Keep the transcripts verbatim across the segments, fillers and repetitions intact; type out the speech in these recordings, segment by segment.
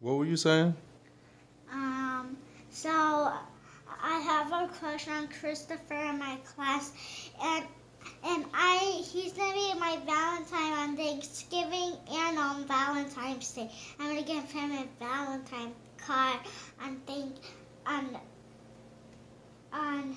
What were you saying? Um, so I have a crush on Christopher in my class, and and I he's gonna be my Valentine on Thanksgiving and on Valentine's Day. I'm gonna give him a Valentine card on thank on on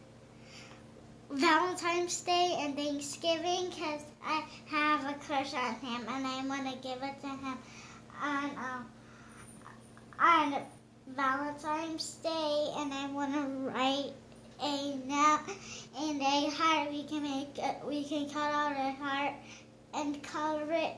Valentine's Day and Thanksgiving because I have a crush on him, and I want to give it to him on um, on Valentine's Day, and I want to write a note and a heart. We can make a, we can cut out a heart and color it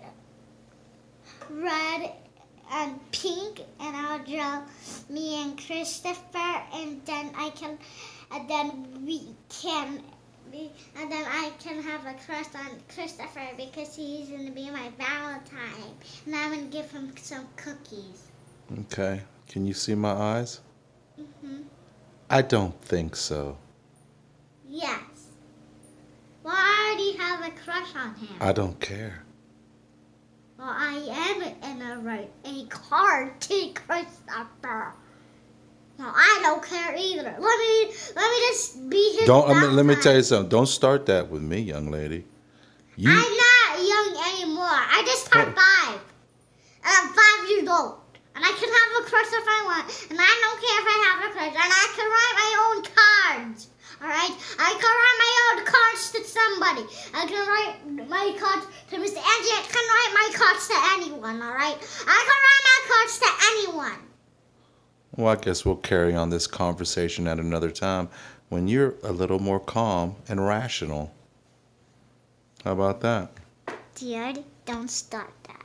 red and pink, and I'll draw me and Christopher, and then I can and then we can be, and then I can have a crush on Christopher because he's going to be my Valentine, and I'm going to give him some cookies. Okay. Can you see my eyes? Mm-hmm. I don't think so. Yes. Well, I already have a crush on him. I don't care. Well, I am going to write a card to Christopher. No, I don't care either. Let me let me just be his Don't. I mean, let me Valentine. tell you something. Don't start that with me, young lady. You. I'm not young anymore. I just turned five. And I'm five years old. And I can have a crush if I want. And I don't care if I have a crush. And I can write my own cards. Alright? I can write my own cards to somebody. I can write my cards to Mister Angie. I can write my cards to anyone. Alright? I can write my cards to anyone. Well, I guess we'll carry on this conversation at another time when you're a little more calm and rational. How about that? Dear, don't start that.